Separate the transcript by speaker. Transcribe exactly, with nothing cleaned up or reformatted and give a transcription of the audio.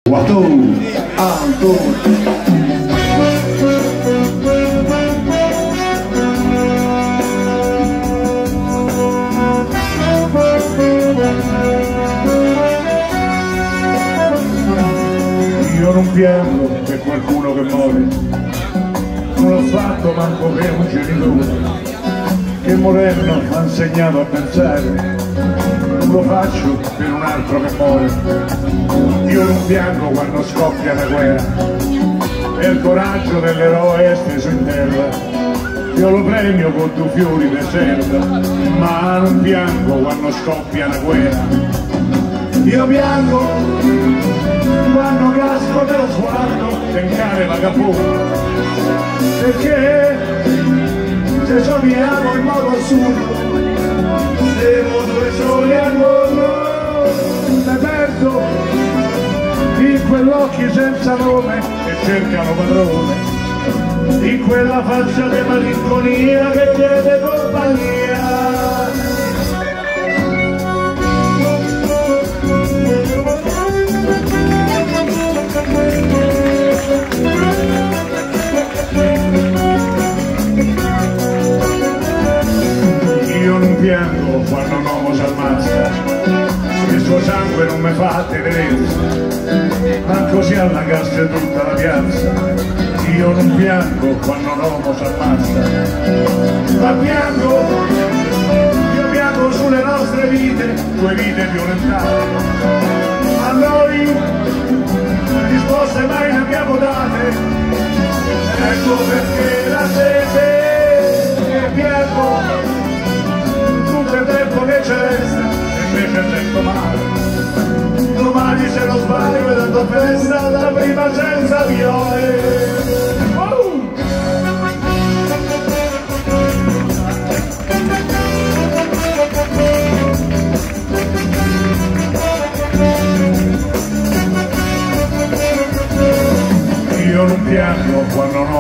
Speaker 1: Quattro, alto. Io non piango per qualcuno che muore, non l'ho fatto manco per un genitore che moderno mi ha insegnato a pensare, non lo faccio per un altro che muore. Io non piango quando scoppia una guerra, è il coraggio dell'eroe steso in terra. Io lo premio con due fiori di serra, ma non piango quando scoppia una guerra. Io piango quando casco dello sguardo del cane vagabondo, perché se sogniamo in modo assurdo, siamo due soli al mondo, mi perdo in quell'occhi senza nome che cercano padrone, in quella faccia di malinconia che chiede compagnia. Io non piango quando un uomo si ammazza, il suo sangue non mi fa tenerezza, ma così allagasse tutta la piazza. Io non piango quando un uomo si ammazza, ma piango, io piango sulle nostre vite, due vite violentate. A noi risposte mai ne abbiamo date, ecco perché la sete che piango tutto il tempo che ci resta, invece sento male. Domani se non sbaglio è la tua festa, la prima senza viole. Oh! Io non piango quando no